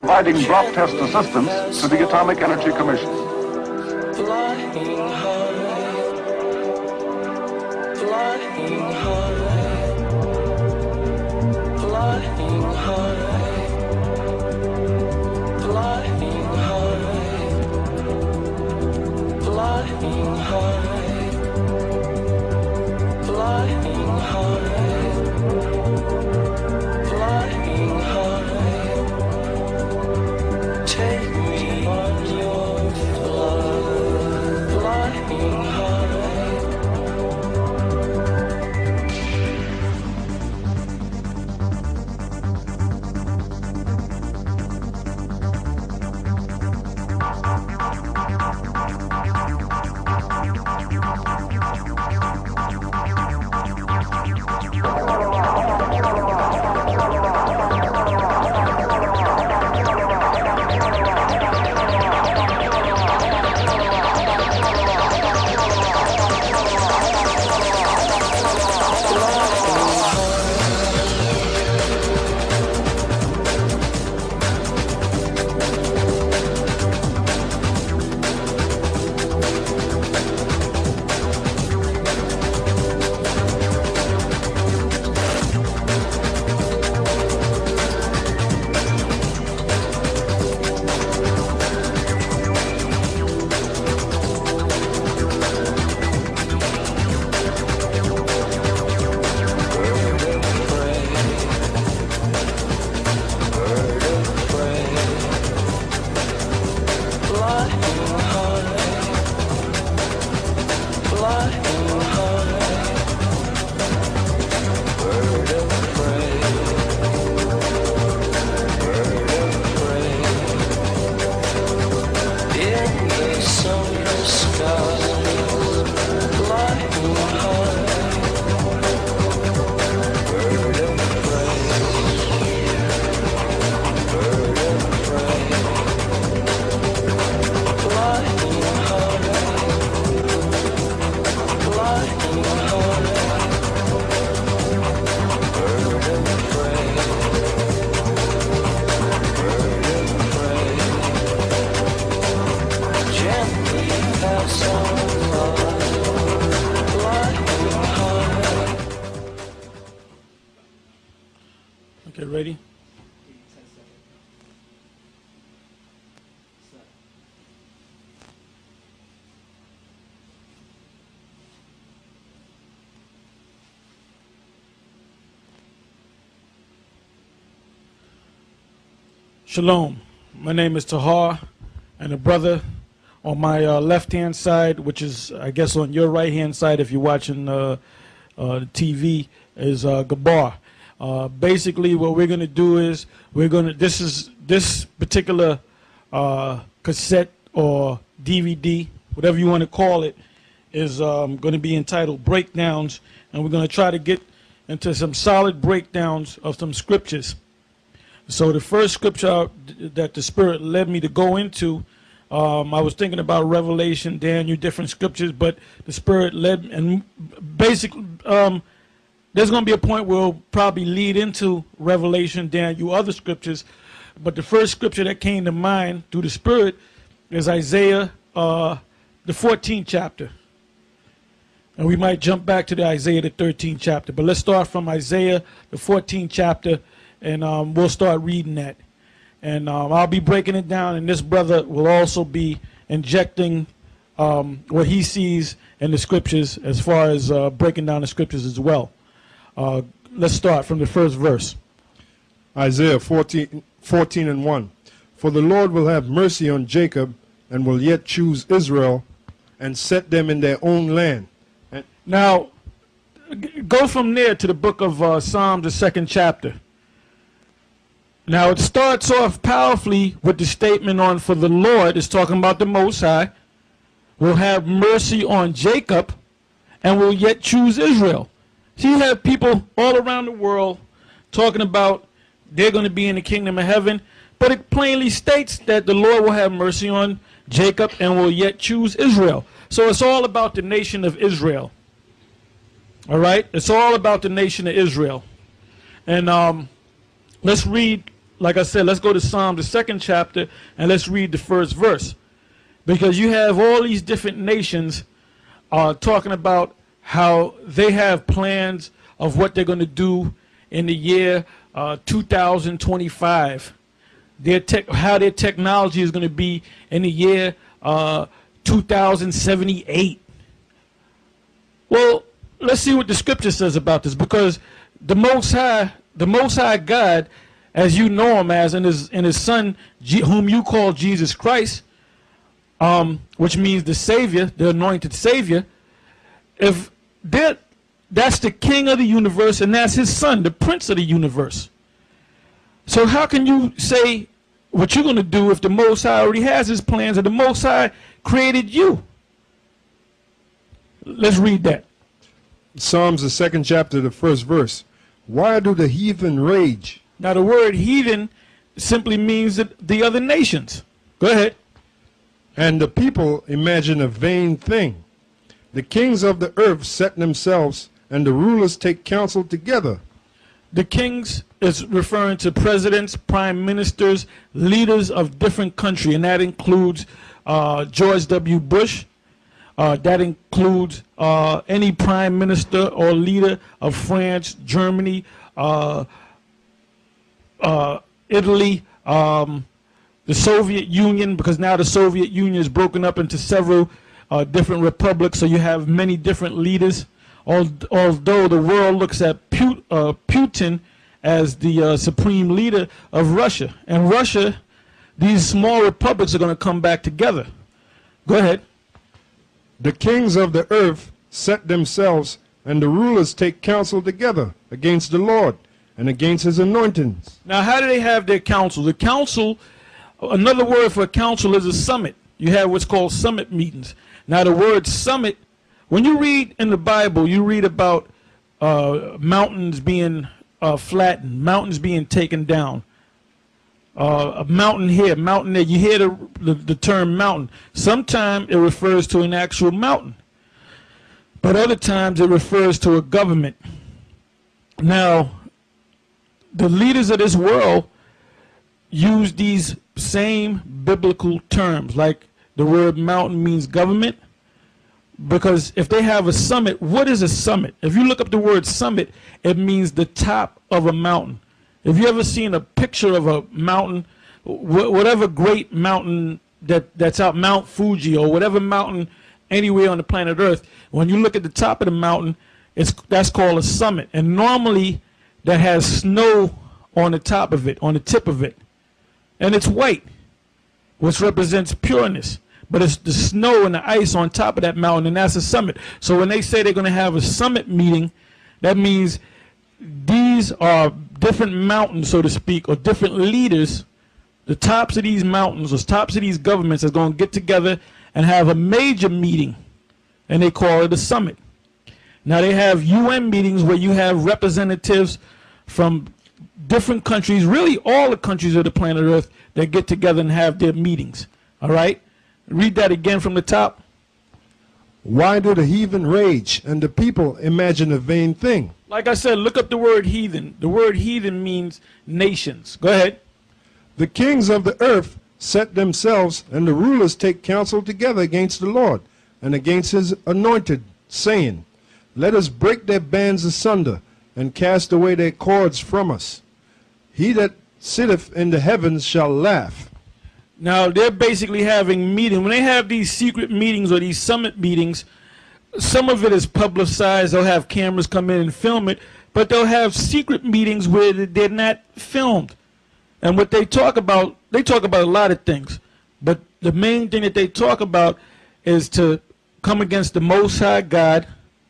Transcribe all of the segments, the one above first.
providing drop test assistance to the Atomic Energy Commission. Flying high, flying high, flying high, flying high, flying high, flying high, flying high. Take me on your flight, flying high. Okay, ready? Shalom. My name is Tahar, and a brother on my left-hand side, which is, I guess, on your right-hand side if you're watching the TV, is Gabar. Basically, what we're going to do is this particular cassette or DVD, whatever you want to call it, is going to be entitled Breakdowns, and we're going to try to get into some solid breakdowns of some scriptures. So the first scripture that the Spirit led me to go into, I was thinking about Revelation, Daniel, different scriptures, but the Spirit led, and basically there's going to be a point where we'll probably lead into Revelation, Daniel, other scriptures, but the first scripture that came to mind through the Spirit is Isaiah, the 14th chapter. And we might jump back to the Isaiah, the 13th chapter, but let's start from Isaiah, the 14th chapter, and we'll start reading that. And I'll be breaking it down, and this brother will also be injecting what he sees in the scriptures as far as breaking down the scriptures as well. Let's start from the first verse. Isaiah 14:1. For the Lord will have mercy on Jacob, and will yet choose Israel, and set them in their own land. And now, go from there to the book of Psalms, the 2nd chapter. Now, it starts off powerfully with the statement on, for the Lord is talking about the Most High, will have mercy on Jacob, and will yet choose Israel. So you have people all around the world talking about they're going to be in the kingdom of heaven, but it plainly states that the Lord will have mercy on Jacob and will yet choose Israel. So it's all about the nation of Israel. All right? It's all about the nation of Israel. And let's read like I said, let's go to Psalm, the 2nd chapter, and let's read the 1st verse. Because you have all these different nations talking about how they have plans of what they're going to do in the year 2025. How their technology is going to be in the year 2078. Well, let's see what the scripture says about this, because the Most High God, as you know him as, and his Son, whom you call Jesus Christ, which means the Savior, the anointed Savior, if that's the King of the universe, and that's his Son, the Prince of the universe. So how can you say what you're going to do if the Most High already has his plans and the Most High created you? Let's read that. Psalms, the 2nd chapter, the 1st verse. Why do the heathen rage? Now the word heathen simply means that the other nations. Go ahead. And the people imagine a vain thing. The kings of the earth set themselves, and the rulers take counsel together. The kings is referring to presidents, prime ministers, leaders of different countries, and that includes George W. Bush. That includes any prime minister or leader of France, Germany, Italy, the Soviet Union, because now the Soviet Union is broken up into several different republics, so you have many different leaders. Although the world looks at Putin as the supreme leader of Russia. And Russia, these small republics are going to come back together. Go ahead. The kings of the earth set themselves, and the rulers take counsel together against the Lord and against his anointings. Now, how do they have their council? The council, another word for a council is a summit. You have what's called summit meetings. Now, the word summit, when you read in the Bible, you read about mountains being flattened, mountains being taken down. A mountain here, mountain there. You hear the term mountain. Sometimes it refers to an actual mountain, but other times it refers to a government. Now, the leaders of this world use these same biblical terms, like the word mountain means government, because if they have a summit, what is a summit? If you look up the word summit, it means the top of a mountain. If you ever seen a picture of a mountain, whatever great mountain that's out, Mount Fuji or whatever mountain anywhere on the planet Earth, when you look at the top of the mountain, that's called a summit. And normally that has snow on the top of it, on the tip of it. And it's white, which represents pureness. But it's the snow and the ice on top of that mountain, and that's a summit. So when they say they're going to have a summit meeting, that means these are different mountains, so to speak, or different leaders. The tops of these mountains or tops of these governments are going to get together and have a major meeting, and they call it a summit. Now they have UN meetings where you have representatives from different countries, really all the countries of the planet Earth, that get together and have their meetings. All right? Read that again from the top. Why do the heathen rage, and the people imagine a vain thing? Like I said, look up the word heathen. The word heathen means nations. Go ahead. The kings of the earth set themselves, and the rulers take counsel together against the Lord and against his anointed, saying, Let us break their bands asunder, and cast away their cords from us. He that sitteth in the heavens shall laugh. Now, they're basically having meetings. When they have these secret meetings or these summit meetings, some of it is publicized. They'll have cameras come in and film it, but they'll have secret meetings where they're not filmed. And what they talk about a lot of things. But the main thing that they talk about is to come against the Most High God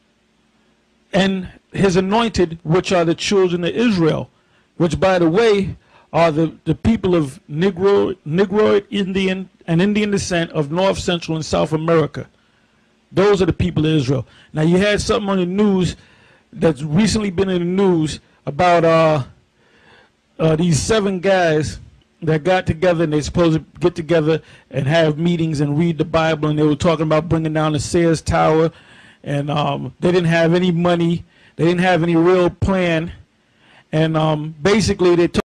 and his anointed, which are the children of Israel, which, by the way, are the people of Negroid Indian and Indian descent of North, Central, and South America. Those are the people of Israel. Now, you had something on the news that's recently been in the news about these 7 guys that got together, and they're supposed to get together and have meetings and read the Bible, and they were talking about bringing down the Sears Tower, and they didn't have any money. They didn't have any real plan. And basically, they